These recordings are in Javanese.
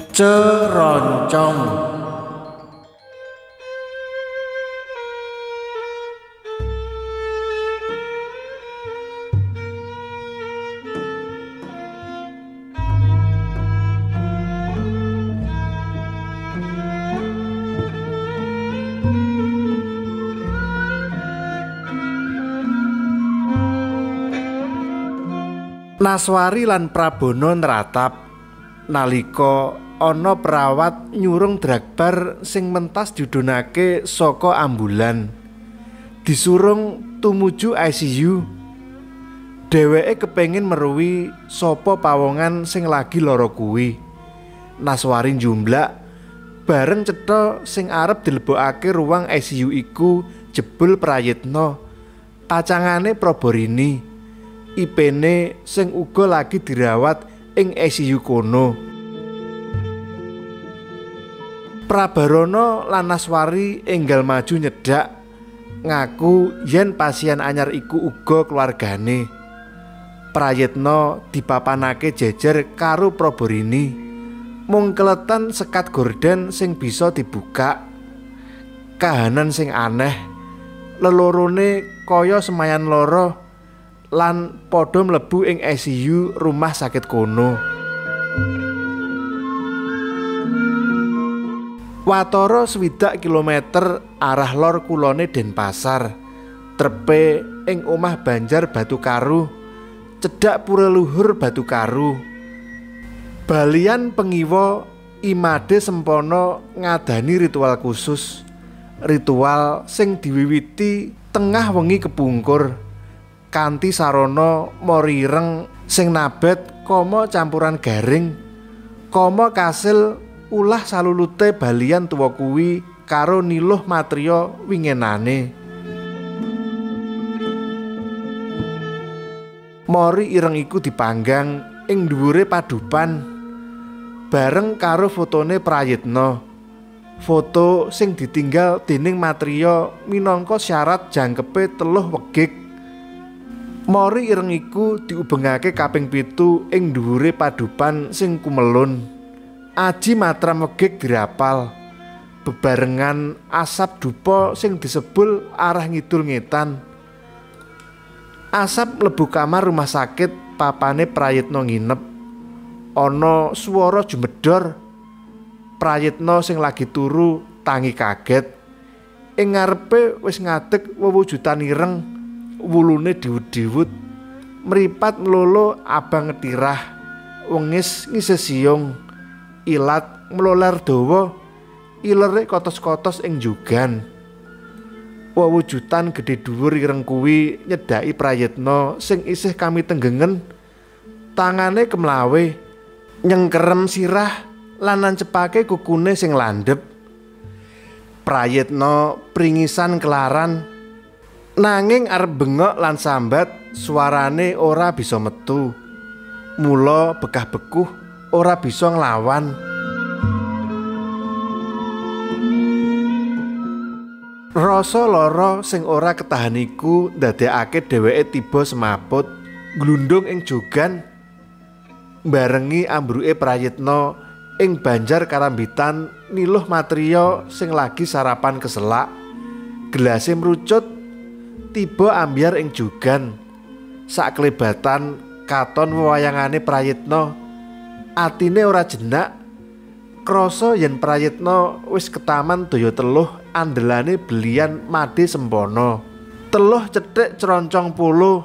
Ceroncong. Naswari lan Prabono nratap nalika ana perawat nyurung dragbar sing mentas didhunake saka ambulan disurung tumuju ICU. Dheweke kepengin meruhi sapa pawongan sing lagi lara kuwi. Naswari njumblak bareng cetha sing arep dilebokake ruang ICU iku jebul Prayitna, pacangane Prabarini, ipene sing uga lagi dirawat ing ICU kono. Prabarana lan Naswari enggal maju nyedak ngaku yen pasien anyar iku uga keluargane. Prayitna dipapanake jejer karo Prabarini, mung keletan sekat gorden sing bisa dibuka. Kahanan sing aneh, lelorone kaya semayan lara lan padha mlebu ing ICU rumah sakit kono. Watara 60 kilometer arah lor kulone Denpasar, trepe ing omah Banjar Batukaru, cedhak pura luhur Batukaru. Balian pengiwa Imade Sempono ngadani ritual khusus, ritual sing diwiwiti tengah wengi kepungkur kanthi sarana morireng sing nabet kama campuran garing, kama kasil ulah salulute balian tuwa kuwi karo niluh matriya wingenane. Mori ireng iku dipanggang ing dhuwure padupan bareng karo fotone Prayitna, foto sing ditinggal dening matriya minangka syarat jangkepe teluh wegik. Mori ireng iku diubengake kaping 7 ing dhuwure padupan sing kumelun. Aji matram wegik dirapal bebarengan asap dupa sing disebul arah ngidul ngetan. Asap mlebu kamar rumah sakit papane Prayitna nginep. Ana swara jumedhor. Prayitna sing lagi turu tangi kaget. Ing ngarepe wis ngadeg wewujudan ireng, wulune diwud-diwud, mripat mlolo abang ngetirah, wengis ngisesiung, ilat mloler dawa, ilere kotos-kotos ing jugan. Wewujudan gedhe dhuwur ireng kuwi nyedhaki Prayitna sing isih kami tenggengen, tangane kemlawe nyengkerem sirah lan nancepake kukune sing landhep. Prayitna pringisan kelaran nanging arep bengok lan sambat suarane ora bisa metu. Mula bekah bekuh ora bisa nglawan. Rasa lara sing ora ketahan iku ndadekake dheweke tiba semaput glundung ing jogan barengi ambruke Prayitna ing Banjar karambitan niluh matriya sing lagi sarapan keselak. Gelase mrucut tiba ambyar ing jogan. Saklebatan katon wewayangane Prayitna, atine ora jenak, krasa yen Prayitna wis ketaman daya teluh andelane belian Made Sempono. Teluh cethik ceroncong polo.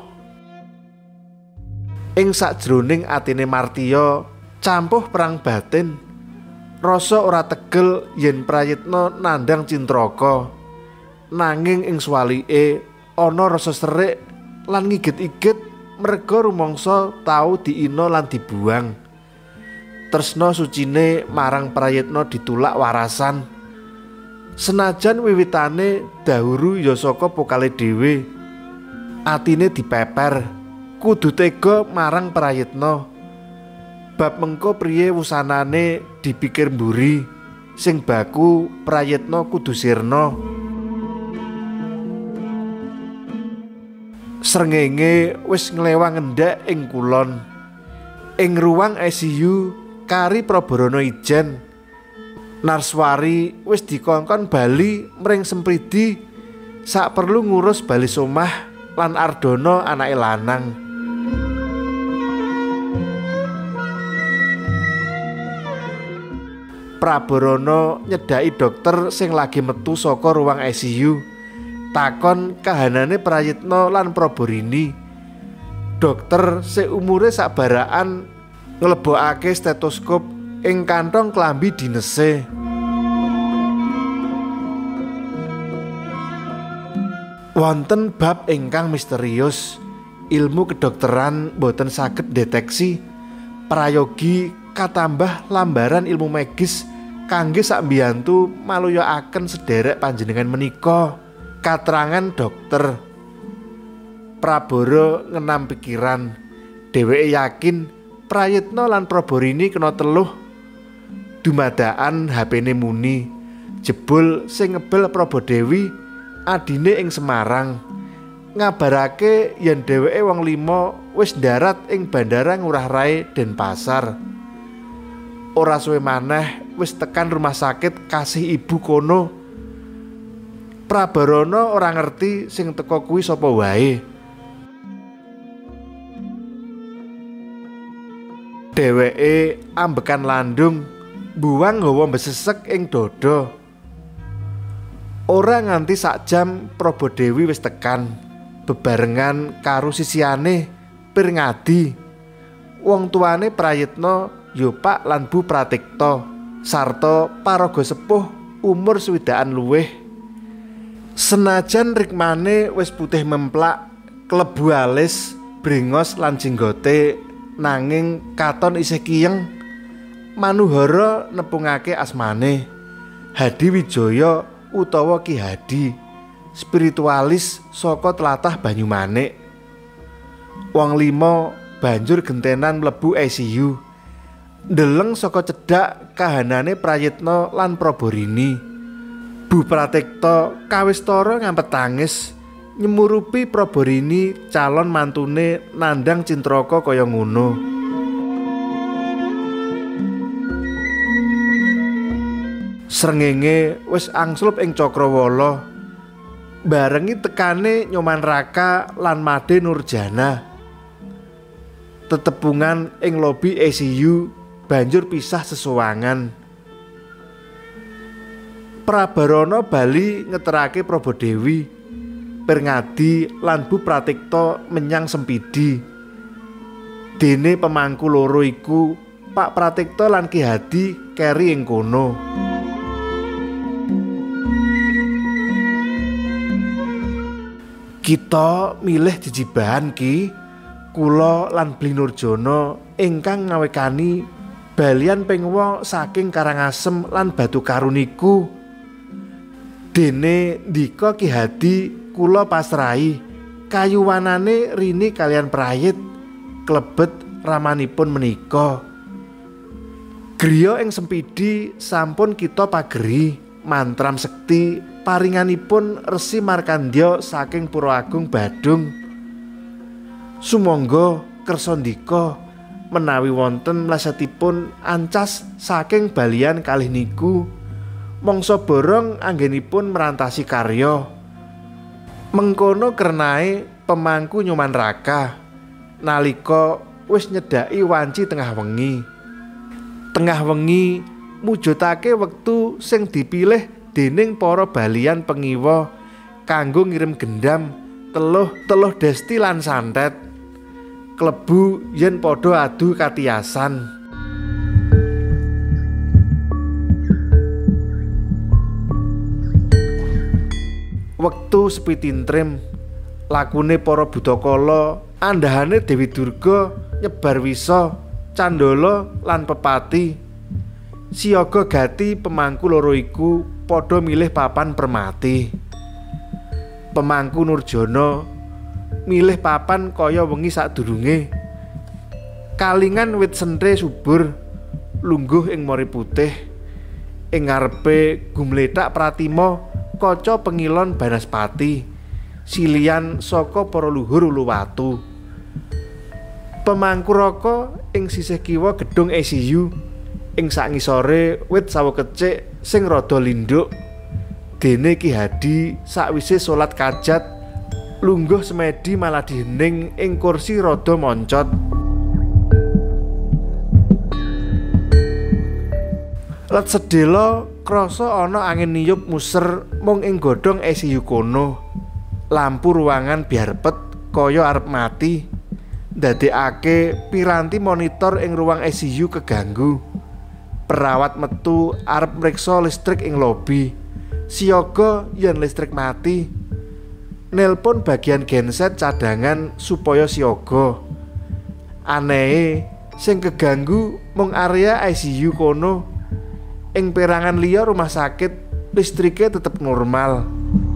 Ing sakjroning atine Martiya campuh perang batin. Rasa ora tegel yen Prayitna nandhang Cintraka. Nanging ing swalike ana rasa serik lan ngigit-igit merga rumangsa tau diina lan dibuang. Tresna sucine marang Prayitna ditulak warasan. Senajan wiwitane dahuru ya saka pokale dhewe, atine dipeper kudu tega marang Prayitna. Bab mengko priye wusanane dipikir mburi, sing baku Prayitna kudu sirna. Srengenge wis nglewang ngendhek ing kulon. Ing ruang ICU kari Prabarana ijen. Narswari wis dikongkon bali mring Sempridi sak perlu ngurus bali somah lan Ardana anake lanang. Prabarana nyedhaki dokter sing lagi metu saka ruang ICU. Takon kahanane Prayitna lan Prabarini. Dokter sing umure sakbaraan nglebokake stetoskop ing kantong klambi dinese. Wonten bab ingkang misterius. Ilmu kedokteran boten saged deteksi. Prayogi katambah lambaran ilmu medis kangge sakmbiyantu maluyakaken sederek panjenengan menika. Katrangan dokter. Prabara ngenam pikiran. Dheweke yakin Prayitna lan Prabarini kena teluh. Dumadaan HP-ne muni. Jebul sing ngebel Prabadewi adine ing Semarang. Ngabarake yen dheweke wong 5 wis ndarat ing Bandara Ngurah Rai Denpasar. Ora suwe maneh wis tekan rumah sakit kasih ibu kono. Prabarana ora ngerti sing teka kuwi sapa wae. Dheweke ambekan landung, buang nggawa mbesesek ing dada. Ora nganti sak jam Prabadewi wis tekan, bebarengan karo sisihane Pirngadi. Wong tuane Prayitna ya Pak lan Bu Pratikta sarta paraga sepuh umur 20-an luwih. Senajan rikmane wis putih memplak, klebu alis, brengos lan jenggote, nanging katon isih kiyeng. Manuhara nepungake asmane Hadi Wijaya utawa Ki Hadi, spiritualis saka tlatah Banyumanik. Wong 5 banjur gentenan mlebu ICU. Ndeleng saka cedhak kahanane Prayitna lan Prabarini. Bu Pratikta kawistara ngampet tangis nyemurupi Prabarini calon mantune nandhang cintraka kaya ngono. Srengenge wis angslup ing Cakrawala. Barengi tekane Nyoman Raka lan Made Nurjana. Tetepungan ing lobi ICU banjur pisah sesowangan. Prabarana bali ngeterake Prabadewi, Pirngadi lan Bu Pratikta menyang Sempidi. Dene pemangku loro iku Pak Pratikta lan Ki Hadi keri ing kono. Kita milih jejibahan Ki, kula lan Bli Nurjana ingkang ngawekani balian pengwa saking Karangasem lan Batu Karun niku. Dene ndika Ki Hadi kula pasrahi kayuwanane rini kalian Prayit klebet ramanipun menika. Griya ing Sempidi sampun kita pageri mantram sekti paringanipun Resi Markandya saking Pura Agung Badung. Sumangga kersa ndika menawi wonten mlesetipun ancas saking balian kalih niku, mangsa borong anggenipun merantasi karya. Mengkono kernae pemangku Nyoman Raka nalika wis nyedhaki wanci tengah wengi. Tengah wengi mujudake wektu sing dipilih dening para balian pengiwa kanggo ngirim gendam teluh Desti lan Santet. Klebu yen padha adu katiasan. Wektu sepi tintrim, lakune para budakala, andhahane Dewi Durga nyebar wisa, Candala lan Pepati. Siyaga gati pemangku loro iku padha milih papan permati. Pemangku Nurjana milih papan kaya wengi sadurunge. Kalingan wit sentre subur lungguh ing mori putih. Ing ngarepe gumlethak Pratima kaca pengilon Banaspati, silian saka para luhur Uluwatu. Pemangku Raka ing sisih kiwa gedung ICU ing sangisore wit sawo kecik sing rada lindhuk. Dene Ki Hadi sakwise salat kajat lungguh semedi malah dihening ing kursi rada moncot. Let sedhela krasa ana angin niyup muser mung ing godhong ICU kono. Lampu ruangan biarpet kaya arep mati. Ndadekake piranti monitor ing ruang ICU keganggu. Perawat metu arep mriksa listrik ing lobi. Siaga yen listrik mati. Nelpon bagian genset cadangan supaya siaga. Anehe sing keganggu mung area ICU kono. Ing perangan liya rumah sakit listrike tetep normal.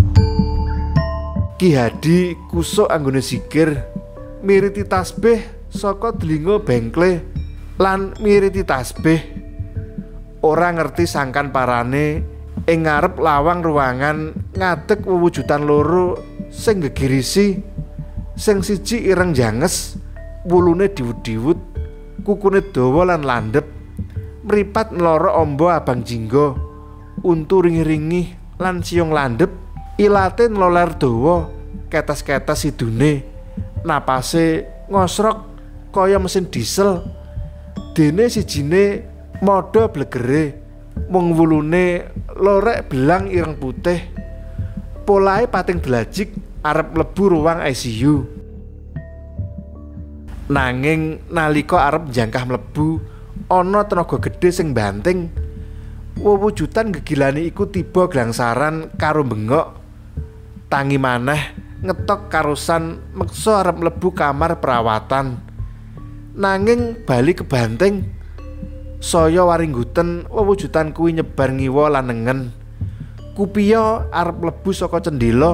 Ki Hadi kusuk anggone sikir, miriti tasbih saka delinga bengkle lan miriti tasbih. Ora ngerti sangkan parane ing ngarep lawang ruangan ngadeg wewujudan loro sing gegirisi. Sing siji ireng janges, wulune diwut-diwut, kukune dawa lan landhep. Mripat nloro amba abang jingga, untu ringih-ringih lan siung landhep, ilate nloler dawa, ketes-ketes sidune, napase ngosrok kaya mesin diesel. Dene sijine madha blegere, mung wulune lorek belang ireng putih. Polahe pating delajik arep mlebu ruang ICU. Nanging nalika arep njangkah mlebu, ana tenaga gedhe sing banting. Wewujudan gegilane iku tiba glangsaran karo bengok. Tangi maneh ngetok karusan meksa arep mlebu kamar perawatan. Nanging bali kebanting. Saya waringguten wewujudan kuwi nyebar ngiwa lan nengen. Kupiya arep mlebu saka cendela.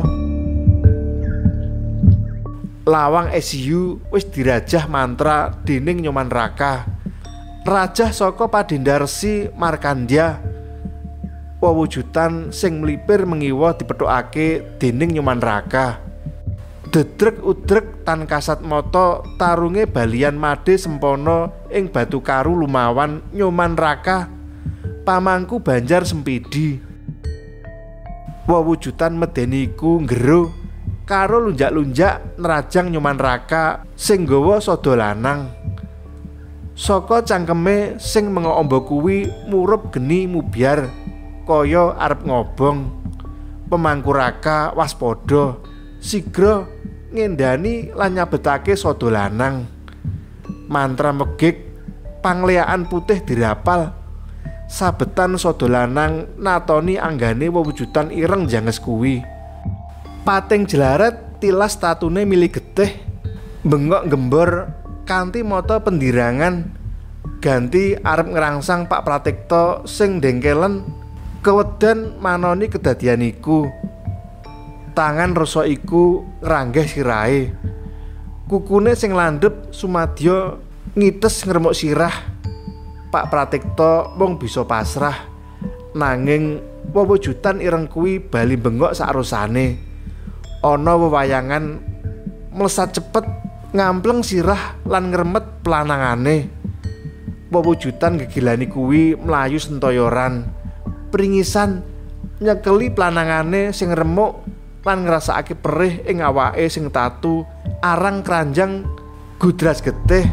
Lawang ICU wis dirajah mantra dening Nyoman Raka. Rajah saka Padinda Resi Markandya. Wewujudan sing mlipir mengiwa dipethukake dening Nyoman Raka. Dedrek udrek tan kasat mata tarunge balian made sempana ing batu karu lumawan Nyoman Raka. Pamangku Banjar Sempidi. Wewujudan medeni iku nggero karo lunjak-lunjak nerajang Nyoman Raka sing nggawa sada lanang. Saka cangkeme sing mengo amba kuwi murup geni mubyar kaya arep ngobong. Pemangku Raka waspada, sigra ngendani lan nyabetake sada lanang. Mantra megik pangleaan putih dirapal. Sabetan sada lanang natoni anggane wewujudan ireng janges kuwi. Pating jelaret tilas tatune mili getih, bengok gembor kanthi mata pendirangan. Ganti arep ngrangsang Pak Pratikta sing dengkelen, kewedan manoni kedadian iku. Tangan rasa iku ngranggeh sirahe. Kukune sing landhep sumadya ngites ngremuk sirah. Pak Pratikta mung bisa pasrah. Nanging wewujudan ireng kuwi bali bengok sakrusane. Ana wewayangan mlesat cepet ngampleng sirah lan ngremet pelanangane. Wewujudan gegilani kuwi mlayu sentayoran, pringisan nyekeli pelanangane sing remuk lan ngrasakake perih ing awake sing tatu arang kranjang gudras getih.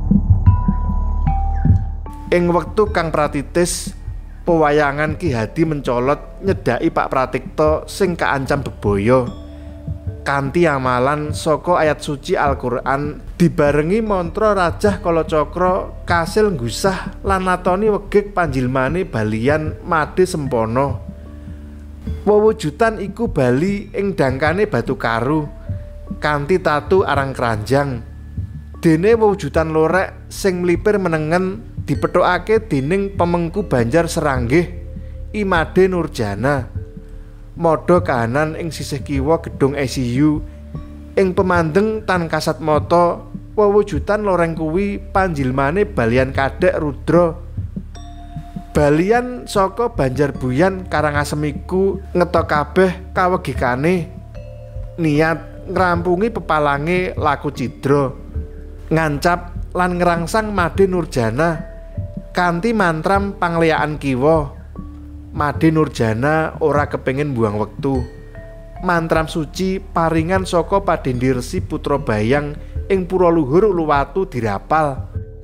Ing wektu kang pratitis, pewayangan Ki Hadi mencolot nyedaki Pak Pratikta sing kaancam bebaya. Kanthi amalan saka ayat suci Al-Qur'an dibarengi mantra rajah kalacakra kasil nggusah lan natoni wegik panjilmane balian made sempana. Wewujudan iku bali ing dangkane batu karu kanthi tatu arang kranjang. Dene wewujudan lorek sing mlipir menengen dipethukake dening pemengku Banjar Seranggih Imade Nurjana. Modho kahanan ing sisih kiwa gedung ICU. Ing pemandeng tan kasat mata wewujudan loreng kuwi panjilmane balian kadhek Rudra. Balian saka Banjarbuyan Karangasem iku ngetok kabeh kawegikane, niat ngrampungi pepalange Laku Cidra, ngancap lan ngrangsang Made Nurjana Kanthi mantram pangliyaan kiwa, Made Nurjana ora kepengin buang wektu. Mantram suci paringan saka Padendi Resi Putra Bayang ing Pura Luhur Uluwatu dirapal.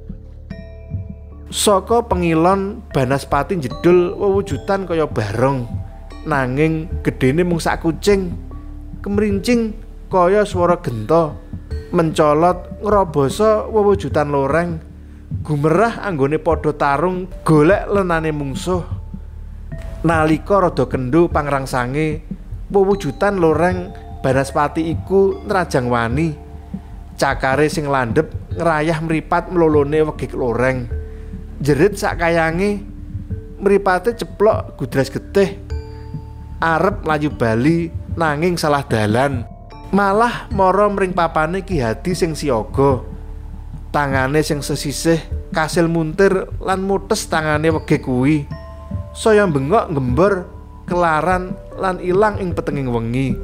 Saka pengilon Banaspati njedul wewujudan kaya barong, nanging gedene mung sak kucing. Kemrincing kaya swara genta, mencolot ngroboso wewujudan loreng, gumerah anggone padha tarung golek lenane mungsuh. Nalika rada kendho pangrangsange, wewujudan loreng Banaspati iku nrajang wani. Cakare sing landhep ngrayah mripat mlolone wegik loreng. Jerit sakayange, mripate ceplok gudras getih. Arep mlayu bali nanging salah dalan. Malah mara mring papane Ki Hadi sing siaga. Tangane sing sesisih kasil muntir lan mutes tangane wegik kuwi. Saya bengok ngembor kelaran lan ilang ing petenging wengi.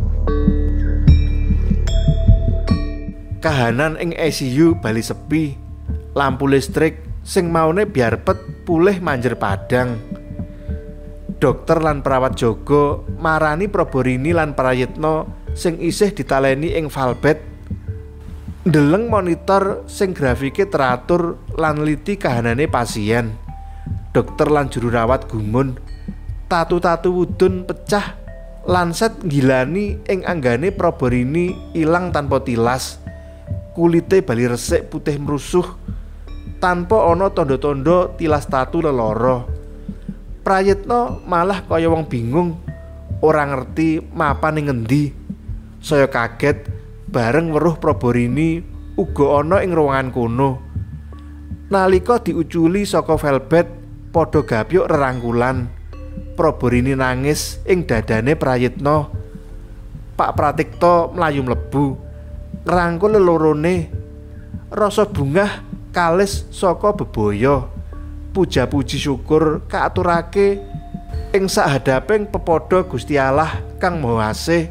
Kahanan ing ICU bali sepi. Lampu listrik sing maune biarpet pulih manjer padhang. Dokter lan perawat jaga marani Prabarini lan Prayitna sing isih ditaleni ing valbed. Ndeleng monitor sing grafike teratur lan liti kahanane pasien. Dokter lan juru rawat gumun. Tatu-tatu wudun pecah lan set nggilani ing anggane Prabarini ilang tanpa tilas. Kulite bali resik putih mrusuh tanpa ana tanda-tanda tilas tatu lelara. Prayitna malah kaya wong bingung, ora ngerti mapan ing ngendi. Saya kaget bareng weruh Prabarini uga ana ing ruangan kono. Nalika diuculi saka velbet padha gapyuk rerangkulan, Prabarini nangis ing dadane Prayitna. Pak Pratikta mlayu mlebu ngrangkul lelorone. Rasa bungah kalis saka bebaya. Puja-puji syukur kaaturake ing sahadaping pepadha Gusti Allah Kang Maha Asih.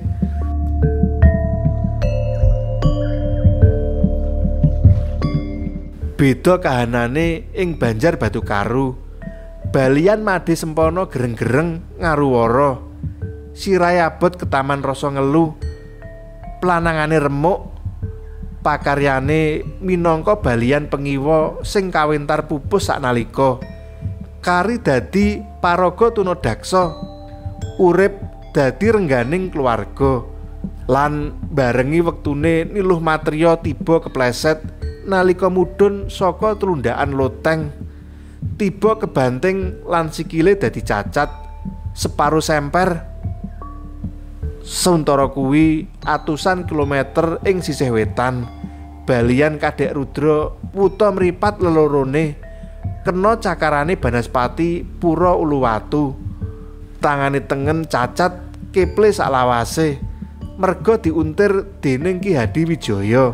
Beda kahanane ing Banjar Batukaru. Balian Made Sempono gereng-gereng ngaruwara. Sirahe abot ketaman rasa ngelu. Planangane remuk. Pakaryane minangka balian pengiwa sing kawentar pupus saknalika. Kari dadi paraga tunadaksa. Urip dadi rengganing keluarga. Lan barengi wektune niluh matriya tiba kepleset nalika mudhun saka tulundhakan loteng. Tiba kebanting lan sikile dadi cacat, separo semper. Sauntara kuwi atusan kilometer ing sisih wetan, balian Kadek Rudra wuta mripat lelorone kena cakarane Banaspati Pura Uluwatu. Tangane tengen cacat keple saklawase merga diuntir dening Ki Hadi Wijaya.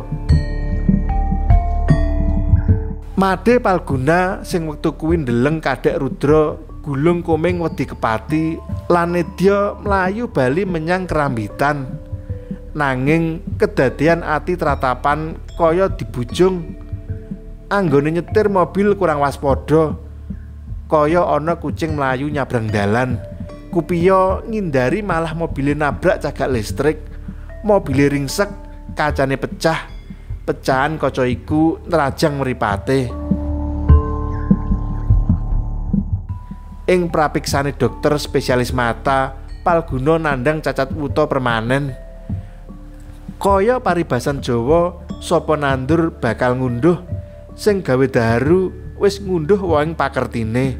Made Palguna sing wektu kuwi ndeleng Kadek Rudra gulung komeng wedi kepati lan nedya mlayu bali menyang Kerambitan. Nanging kedadian ati tratapan kaya dibujung. Anggone nyetir mobil kurang waspada, kaya ana kucing mlayu nyabrang dalan. Kupiya ngindari malah mobile nabrak cagak listrik. Mobile ringsek, kacane pecah. Pecahan kaca iku nrajang mripate. Ing prapiksane dokter spesialis mata, Palguna nandhang cacat wuta permanen. Kaya paribasan Jawa, sapa nandur bakal ngunduh, sing gawe daharu wis ngunduh waing pakertine.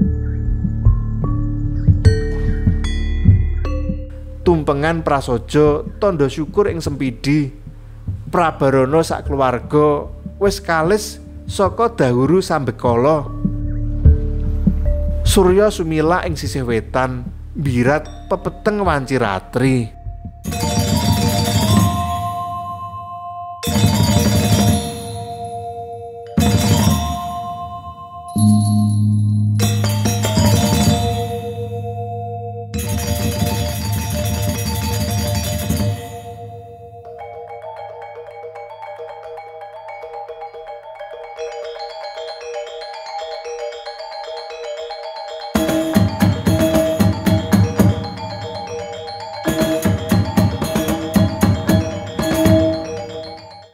Tumpengan prasaja tandha syukur ing Sempidi. Prabarana sak keluarga wis kalis saka dahuru Sambekala. Surya sumilak ing sisih wetan, birat pepeteng wanci ratri.